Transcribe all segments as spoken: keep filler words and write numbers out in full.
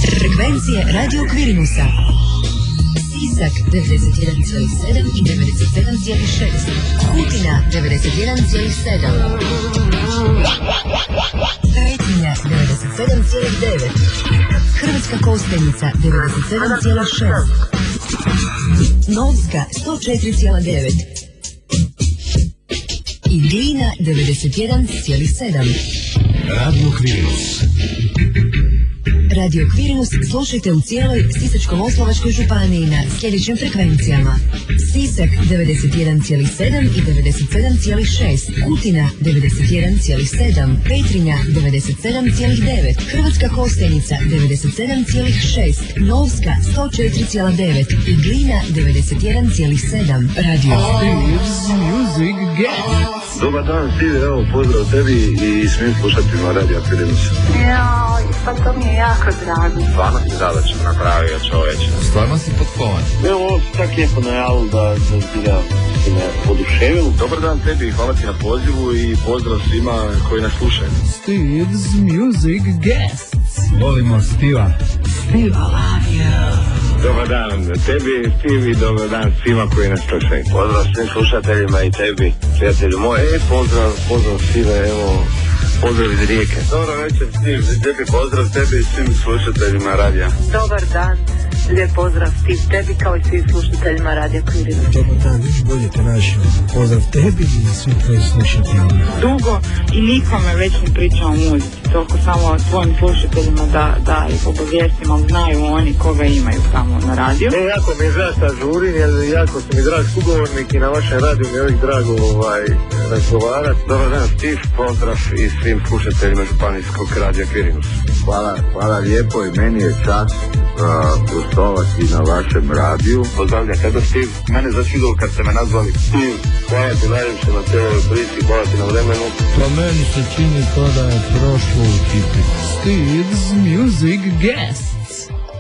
Frekvencije Radio Kvirinusa. Sisak devedeset jedan zarez sedam i devedeset sedam zarez šest. Kutina devedeset jedan zarez sedam. Petrinja devedeset sedam zarez devet. Hrvatska Kostajnica devedeset sedam zarez šest. Novska sto četiri zarez devet. I Glina devedeset jedan zarez sedam. Radio Kvirinus. Radio Kvirinus slušajte u cijeloj Sisačko-moslavačkoj županiji na sljedećim frekvencijama. Sisak devedeset jedan zarez sedam i devedeset sedam zarez šest, Kutina devedeset jedan zarez sedam, Petrinja devedeset sedam zarez devet, Hrvatska Kostajnica devedeset sedam zarez šest, Novska sto četiri zarez devet i Glina devedeset jedan zarez sedam. Radio Kvirinus Music Guest. Dobar dan, Steve, evo pozdrav tebi i svim slušateljima Radio Kvirinus. Joj, pa to mi je jako drago. Stvarno si zadačno napravio, čoveče. Stvarno si potkovan. Evo, ovo si tak lijepo najavil da, da zbilja si me oduševil. Dobar dan tebi, hvala ti na pozivu i pozdrav svima koji nas slušaju. Steve's Music Guests. Volimo Steva. Steve, I love you. Dobar dan tebi, Steve, i dobar dan svima koji nas slušaju. Pozdrav svim slušateljima i tebi, prijatelju moj. E, pozdrav, pozdrav Steve, evo, pozdrav iz Rijeke. Dobro večer, Steve, lijepi pozdrav tebi i svim slušateljima radija. Dobar dan, lijep pozdrav Steve tebi kao i svim slušateljima Radio Kvirinus. Dobar dan, još bolje te našli. Pozdrav tebi i svim tvojim slušateljima. Dugo i nikome već ne pričam o muzici, toliko samo svojim slušateljima da, da ih obavijestim, ali znaju oni koga imaju tamo na radiju. E, jako mi je žao šta žurim, jer jako si mi drag sugovornik i na vašem radiju mi je uvijek drago ovaj, razgovarati. Dobar dan, Steve, pozdrav i svim slušateljima Županijskog radija Kvirinus. Hvala, hvala lijepo i meni je čast gostovati na vašem radiju. Pozdravljam tebe, Steve. Mene začudilo kad ste me nazvali Steve. Hvala ti najljepše na cijeloj priči, hvala ti na vremenu. Pa meni se čini to da je prošlo u tipi. Steve's Music Guests.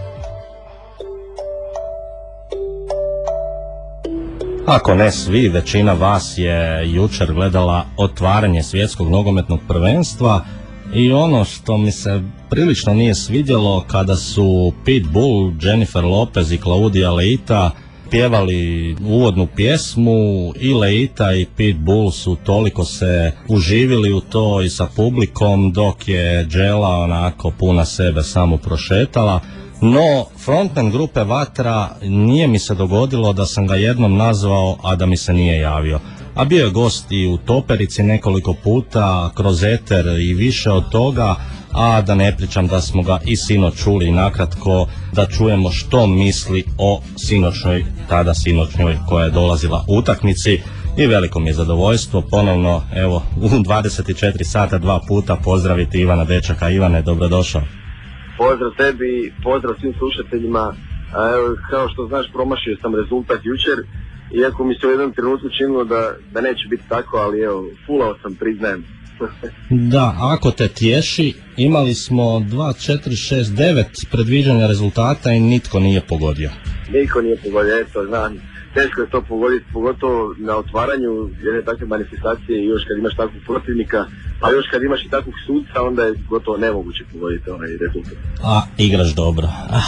Ako ne svi, većina vas je jučer gledala otvaranje svjetskog nogometnog prvenstva i ono što mi se prilično nije svidjelo kada su Pitbull, Jennifer Lopez i Claudia Leita pjevali uvodnu pjesmu, i Leita i Pitbull su toliko se uživili u to i sa publikom, dok je Đela onako puna sebe samo prošetala. No, frontman grupe Vatra nije mi se dogodilo da sam ga jednom nazvao, a da mi se nije javio. A bio je gost i u Toperici nekoliko puta, kroz eter i više od toga, a da ne pričam da smo ga i sinoć čuli i nakratko da čujemo što misli o sinoćnoj, tada sinoćnjoj koja je dolazila utakmici. I veliko mi je zadovoljstvo ponovno, evo, u dvadeset četiri sata dva puta pozdraviti Ivana Dečaka. Ivane, dobrodošao. Pozdrav tebi, pozdrav svim slušateljima. Evo, kao što znaš, promašio sam rezultat jučer, iako mi se u jednom trenutku činilo da, da neće biti tako, ali evo, fulao sam, priznajem. Da, ako te tješi, imali smo dva, četiri, šest, devet predviđanja rezultata i nitko nije pogodio. Niko nije pogodio, eto, znam, teško je to pogoditi, pogotovo na otvaranju jedne takve manifestacije i još kad imaš takvog protivnika, a još kad imaš i takvog sudca, onda je gotovo nemoguće pogoditi onaj rezultat. A, igraš dobro. Ah.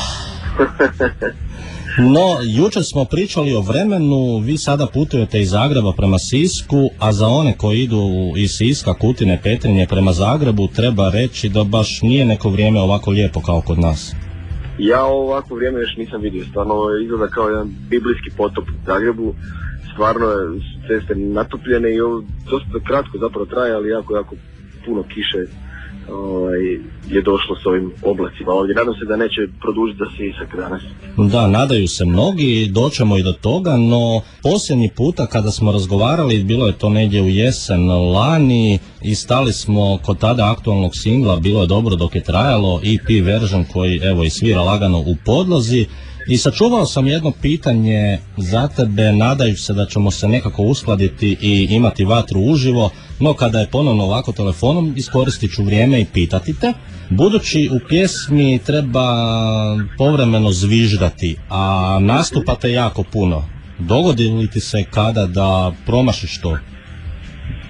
No, jučer smo pričali o vremenu, vi sada putujete iz Zagreba prema Sisku, a za one koji idu iz Siska, Kutine, Petrinje prema Zagrebu treba reći da baš nije neko vrijeme ovako lijepo kao kod nas. Ja ovako vrijeme još nisam vidio, stvarno izgleda kao jedan biblijski potop u Zagrebu, stvarno su ceste natopljene i ovo dosta kratko zapravo traje, ali jako, jako puno kiše ovaj, je došlo s ovim oblacima ovdje. Nadam se da neće produžiti za Sisak danas. Da, nadaju se mnogi, doćemo i do toga, no posljednji puta kada smo razgovarali, bilo je to negdje u jesen lani i stali smo kod tada aktualnog singla Bilo je dobro dok je trajalo, E P version koji evo i svira lagano u podlozi. I sačuvao sam jedno pitanje za tebe, nadajući se da ćemo se nekako uskladiti i imati Vatru uživo, no kada je ponovno ovako telefonom, iskoristit ću vrijeme i pitati te. Budući u pjesmi treba povremeno zviždati, a nastupate jako puno, dogodi li ti se kada da promašiš to?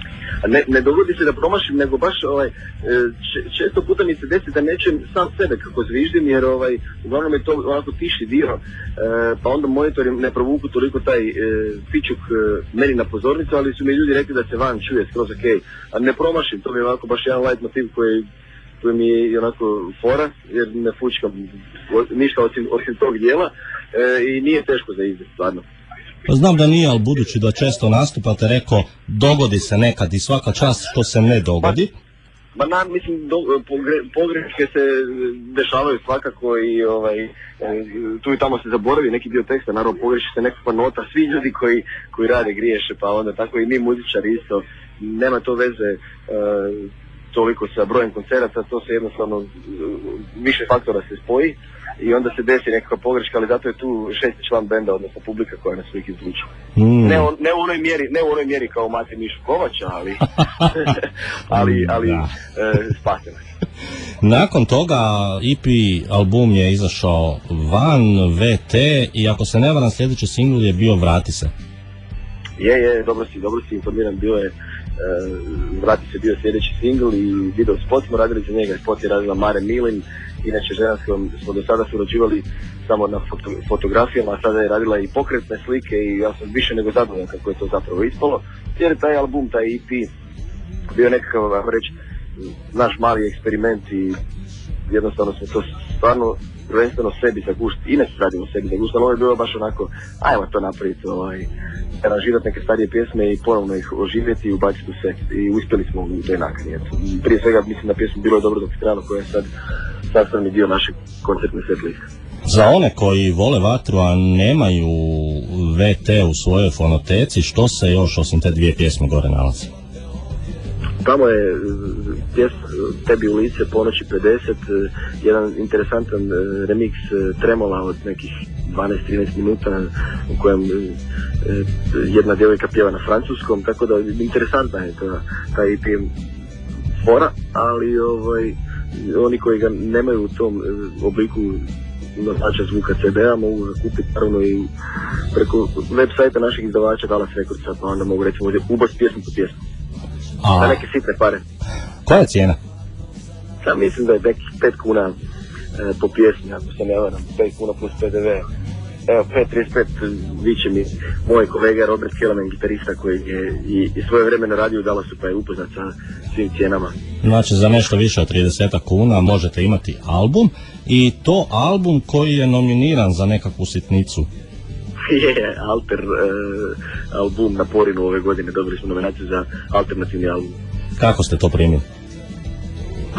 ne, ne dogodi se da promašim, nego baš ovaj, č, često puta mi se desi da nećem sam sebe kako zviždim, jer ovaj, uglavnom je to onako tiši dio, e, pa onda monitori ne provuku toliko taj e, pičuk e, meni na pozornicu, ali su mi ljudi rekli da se van čuje skroz ok, a ne promašim, to mi je ovako baš jedan light motiv koji, koji mi je onako fora, jer ne fučkam ništa osim, osim tog dijela e, i nije teško za izgled, stvarno. Znam da nije, ali budući da često nastupate, rekao, dogodi se nekad i svaka čast što se ne dogodi. Ma na, mislim, do, pogre, pogreške se dešavaju svakako i ovaj, tu i tamo se zaboravi neki dio teksta, naravno pogreši se nekakva nota, svi ljudi koji, koji rade griješe, pa onda tako i mi muzičari isto, nema to veze uh, toliko sa brojem koncerata, to se jednostavno uh, više faktora se spoji i onda se desi nekakva pogreška, ali zato je tu šesti član benda, odnosno publika koja nas uvijek izvuče. Mm. Ne, on, ne u onoj mjeri, ne u onoj mjeri kao Mati Mišu Kovača, ali ali, ali e, spase nas. Nakon toga E P album je izašao van, V T, i ako se ne varam, sljedeći singl je bio Vrati se. Je, je, dobro si, dobro si informiran, bio je Uh, Vrati se bio sljedeći singl i video spot smo radili za njega, spot je radila Mare Milin, inače žena s kojom smo do sada surađivali samo na foto, fotografijama, a sada je radila i pokretne slike i ja sam više nego zadovoljan kako je to zapravo ispalo, jer je taj album, taj E P bio nekakav, vam reći, naš mali eksperiment i jednostavno smo to stvarno prvenstveno sebi za gušt, inače radimo sebi za gušt, ali ovo je bilo baš onako, ajmo to napraviti, ovaj, aranžirati neke starije pjesme i ponovno ih oživjeti i ubaciti u set. I uspjeli smo u toj nakani. Prije svega mislim da pjesmu Bilo je dobro dok je trajalo, koja je sad sastavni dio našeg koncertne set liste. Za one koji vole vatru, a nemaju V T u svojoj fonoteci, što se još osim te dvije pjesme gore nalazi? Tamo je pjesma Tebi u lice, Ponoći pedeset, jedan interesantan remix Tremola od nekih dvanaest trinaest minuta u kojem jedna djevojka pjeva na francuskom, tako da interesantna je ta, ta E P fora, ali ovaj, oni koji ga nemaju u tom obliku nosača zvuka C D-a mogu ga kupiti naravno i preko web sajta naših izdavača Dallas Recordsa, pa onda mogu recimo ubaciti pjesmu po pjesmu. A... za neke sitne pare. Koja je cijena? Ja mislim da je nekih pet kuna e, po pjesmi, ako se ne varam, pet kuna plus P D V. Evo, pet trideset pet viće mi moj kolega Robert Kellerman, gitarista koji je i, i svoje vremena radio u Dallasu, pa je upoznat sa svim cijenama. Znači, za nešto više od trideset kuna možete imati album, i to album koji je nominiran za nekakvu sitnicu. Je, Alter uh, album na Porinu ove godine, dobili smo nominaciju za alternativni album. Kako ste to primili? Pa,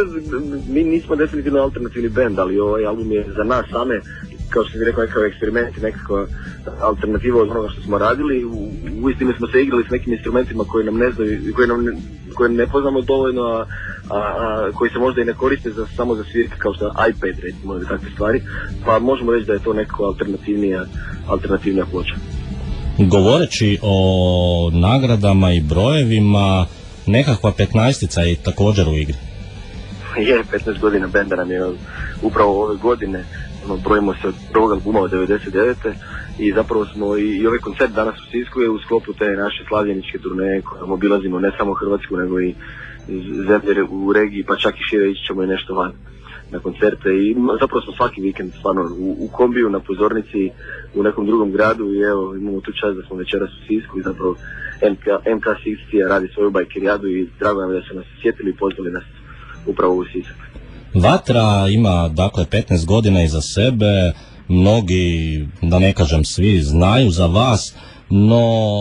mi nismo definitivno alternativni band, ali ovaj album je za nas same, kao što sam rekao, nekakav eksperiment, nekakva alternativa od onoga što smo radili. U, u istinu smo se igrali s nekim instrumentima koji nam ne znaju, koji nam ne, koje ne poznamo dovoljno, a, a, a koji se možda i ne koriste za, samo za svirke, kao što je iPad recimo ili takve stvari, pa možemo reći da je to nekako alternativnija, alternativnija ploča. Govoreći o nagradama i brojevima, nekakva petnaestica je također u igri. Je, petnaest godina benda nam je upravo ove godine, ono, brojimo se od prvog albuma od devedeset devete i zapravo smo i, i ovaj koncert danas u Sisku je u sklopu te naše slavljeničke turneje kojom obilazimo ne samo Hrvatsku nego i zemlje u regiji, pa čak i šire ići ćemo i nešto van na koncerte i zapravo smo svaki vikend stvarno u, u kombiju, na pozornici u nekom drugom gradu i evo imamo tu čast da smo večeras u Sisku i zapravo M K šezdeset radi svoju bajkerijadu i drago nam da su nas sjetili i pozvali nas upravo u Sisak. Vatra ima dakle petnaest godina iza sebe, mnogi, da ne kažem svi, znaju za vas, no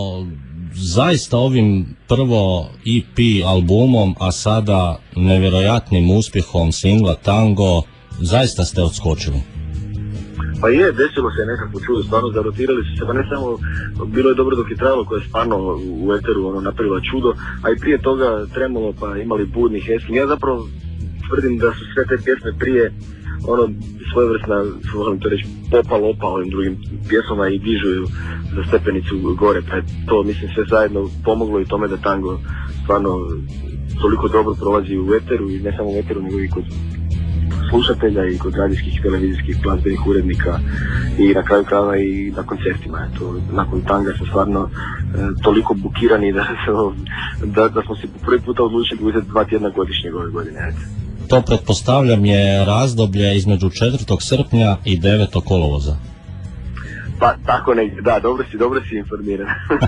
zaista ovim prvo E P albumom, a sada nevjerojatnim uspjehom singla Tango, zaista ste odskočili. Pa je, desilo se nekako čudo, stvarno zarotirali su se, pa ne samo Bilo je dobro dok je trajalo, koje je stvarno u eteru ono, napravila čudo, a i prije toga Tremolo, pa imali Budni Hesling. Ja zapravo tvrdim da su sve te pjesme prije ono svojevrsna, volim to reći, popa lopa ovim drugim pjesmama i dižu ju za stepenicu gore, pa je to mislim sve zajedno pomoglo i tome da tango stvarno toliko dobro prolazi u eteru i ne samo u eteru nego i kod slušatelja i kod radijskih i televizijskih glazbenih urednika i na kraju krajeva i na koncertima. Eto, nakon tanga smo stvarno e, toliko bukirani da, da, da smo se prvi puta odlučili uzeti dva tjedna godišnjeg ove godine. Eto. To pretpostavljam je razdoblje između četvrtog srpnja i devetog kolovoza. Pa tako negdje, da, dobro si, dobro si informiran.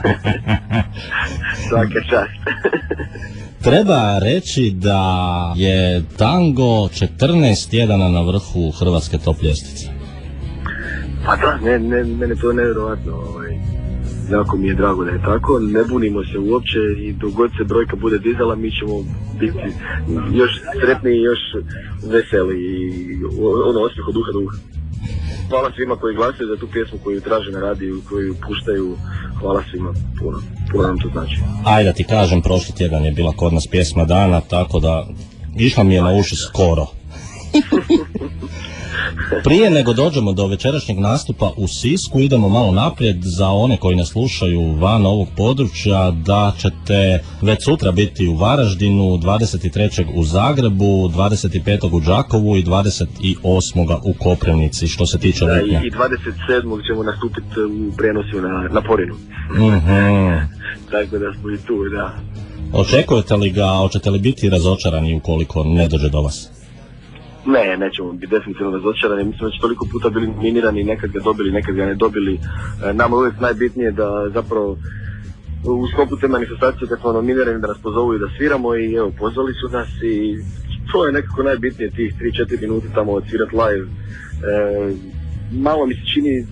Svaka čast. Treba reći da je tango četrnaest tjedana na vrhu hrvatske top ljestvice. Pa da, ne, ne, mene to je nevjerojatno. Ovaj. Jako mi je drago da je tako, ne bunimo se uopće i dok god se brojka bude dizala mi ćemo biti još sretni i još veseli i ono osmijeh od duha do uha. Hvala svima koji glasaju za tu pjesmu koju traže na radiju, koju puštaju, hvala svima, puno, puno nam to znači. Ajde da ti kažem, prošli tjedan je bila kod nas pjesma dana, tako da išla mi je na uši skoro. Prije nego dođemo do večerašnjeg nastupa u Sisku, idemo malo naprijed za one koji nas slušaju van ovog područja, da ćete već sutra biti u Varaždinu, dvadeset trećeg u Zagrebu, dvadeset petog u Đakovu i dvadeset osmog u Koprivnici, što se tiče lipnja. I dvadeset sedmog ćemo nastupiti u prijenosu na, na Porinu. Mm-hmm. Tako da smo i tu, da. Očekujete li ga, hoćete li biti razočarani ukoliko ne dođe do vas? Ne, nećemo biti definitivno razočarani, mi smo već toliko puta bili nominirani, nekad ga dobili, nekad ga ne dobili. Nama je uvijek najbitnije da zapravo u sklopu te manifestacije kad smo nominirani da nas pozovu i da sviramo i evo, pozvali su nas i to je nekako najbitnije tih tri četiri minuti tamo odsvirat live. E, malo mi se čini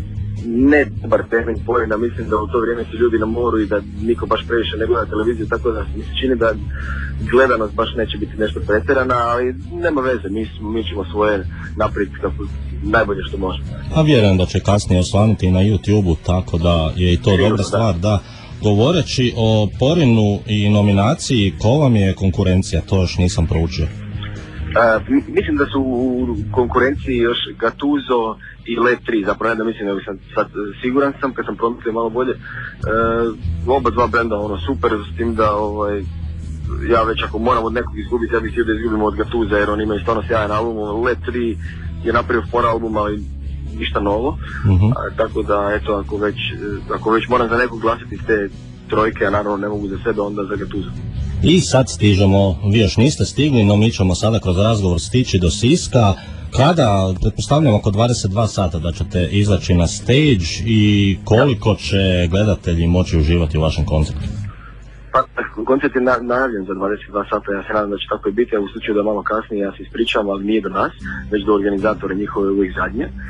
ne dobar termin Porina, mislim da u to vrijeme su ljudi na moru i da niko baš previše ne gleda televiziju, tako da mi se čini da gledanost baš neće biti nešto pretjerana, ali nema veze, mi, mi ćemo svoje napraviti kako najbolje što možemo. A vjerujem da će kasnije osvanuti i na YouTube-u, tako da je i to Sigurno, dobra stvar, da. da. Govoreći o Porinu i nominaciji, ko vam je konkurencija, to još nisam proučio. Uh, mislim da su u konkurenciji još Gattuso i Let tri, zapravo da mislim da sam sad siguran sam kad sam promislio malo bolje. Uh, oba dva brenda ono super, s tim da ovaj, ja već ako moram od nekog izgubiti, ja bih htio da izgubimo od Gattusa jer on ima stvarno sjajan album. Let tri je napravio for album, ali ništa novo. Uh-huh. A, tako da eto, ako već, ako već moram za nekog glasiti iz te trojke, a naravno ne mogu za sebe, onda za Gattusa. I sad stižemo, vi još niste stigli, no mi ćemo sada kroz razgovor stići do Siska. Kada, pretpostavljamo oko dvadeset dva sata da ćete izaći na stage i koliko će gledatelji moći uživati u vašem koncertu? Pa, koncert je na, najavljen za dvadeset dva sata, ja se nadam da će tako i biti, a u slučaju da malo kasnije ja se ispričam, ali nije do nas, već do organizatora njihove uvijek zadnje. E,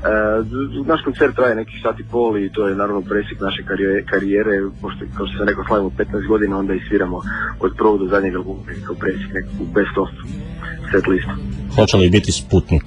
naš koncert traje nekih sat i pol i to je naravno presjek naše karijere, karijere pošto kao što sam rekao slavimo petnaest godina, onda i sviramo od prvog do zadnjeg albuma kao presjek nekakvu best of set listu. Hoće li biti Sputnik?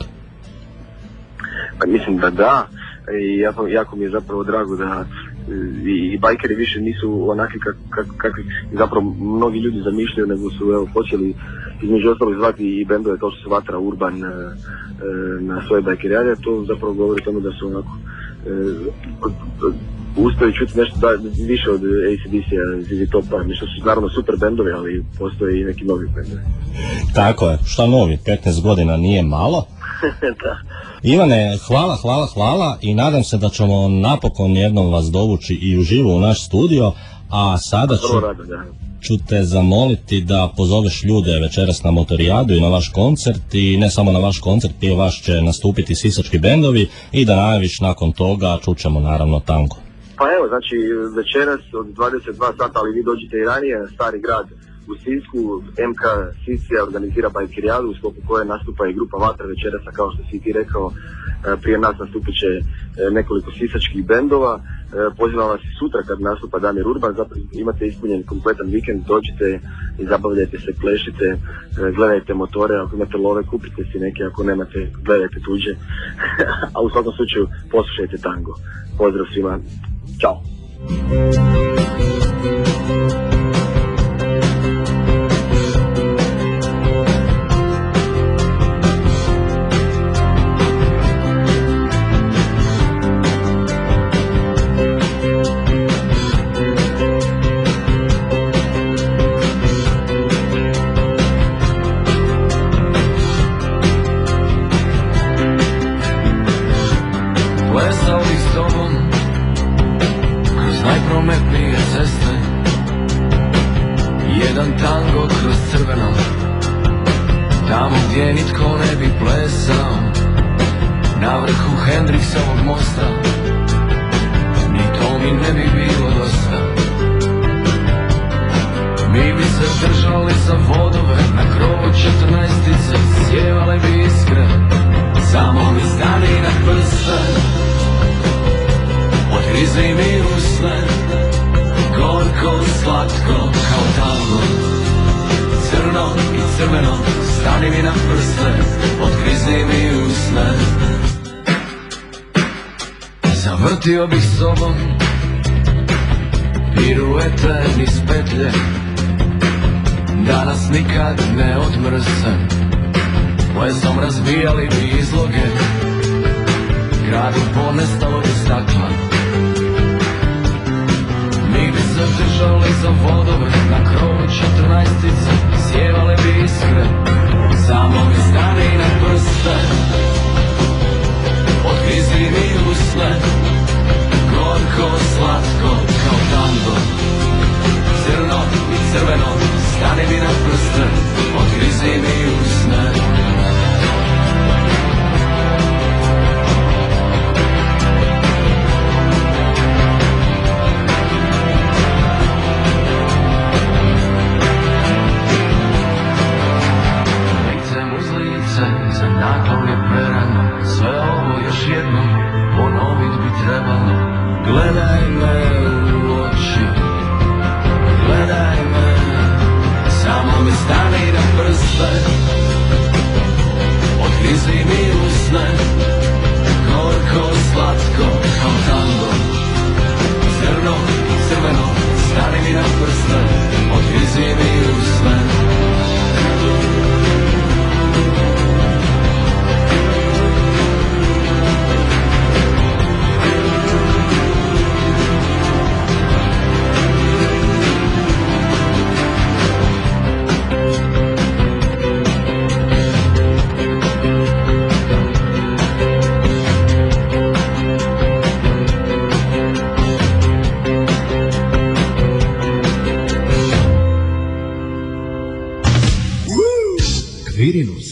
Pa mislim da da, i jako, jako mi je zapravo drago da i, i bajkeri više nisu onakvi kak, kak, kakvi zapravo mnogi ljudi zamišljaju, nego su evo, počeli između ostalog zvati i bendove kao što se Vatra, Urban e, na svoje bajkerijade. To zapravo govori o tome da su onako e, uspjeli čuti nešto da, više od A C D C-a, Z Z Topa, nešto su naravno super bendovi, ali postoje i neki novi bendovi. Tako je, šta novi, petnaest godina nije malo. Da. Ivane, hvala, hvala, hvala i nadam se da ćemo napokon jednom vas dovući i uživo u naš studio, a sada ću, rado, da. ću te zamoliti da pozoveš ljude večeras na Motorijadu i na vaš koncert i ne samo na vaš koncert, prije vas će nastupiti sisački bendovi i da najaviš nakon toga, čućemo naravno tango. Pa evo, znači večeras od dvadeset dva sata, ali vi dođete i ranije, Stari grad u Sisku, M K Sisija organizira bajkerijadu u sklopu koje nastupa i grupa Vatra večerasa, kao što si ti rekao, prije nas nastupit će nekoliko sisačkih bendova. Pozivam vas i sutra kad nastupa Damir Urban, zapravo imate ispunjen kompletan vikend, dođite i zabavljajte se, plešite, gledajte motore, ako imate love kupite si neke, ako nemate gledajte tuđe, a u svakom slučaju poslušajte tango. Pozdrav svima, čao! na vrhu Hendriksovog mosta, ni to mi ne bi bilo dosta. Mi bi se držali za vodove, na krovu četrnaestice sjevale bi iskre, samo mi stani na prste, otkrizi mi usne, gorko, slatko, kao tango, crno i crveno, stani mi na prste, otkrizi mi usne. Zavrtio bih sobom piruete niz petlje, da nas nikad ne odmrse, plezom razbijali bi izloge, gradu ponestalog stakla. Mi bi se držali za vodove, na krovu četrnaestice sjevale bi iskre, samo mi stani na prste, otkrizi mi usne, gorko, slatko, kao tango, crno i crveno, stani mi na prste, otkrizi mi usne. Za naklon je perano, sve ovo još jednom ponovit bi trebalo. Gledaj me u oči, gledaj me, samo mi stani na prste, otkrizi mi usne, gorko, slatko, kao tango, crno i crveno, stani mi na prste, otkrizi mi usne. Quirinus.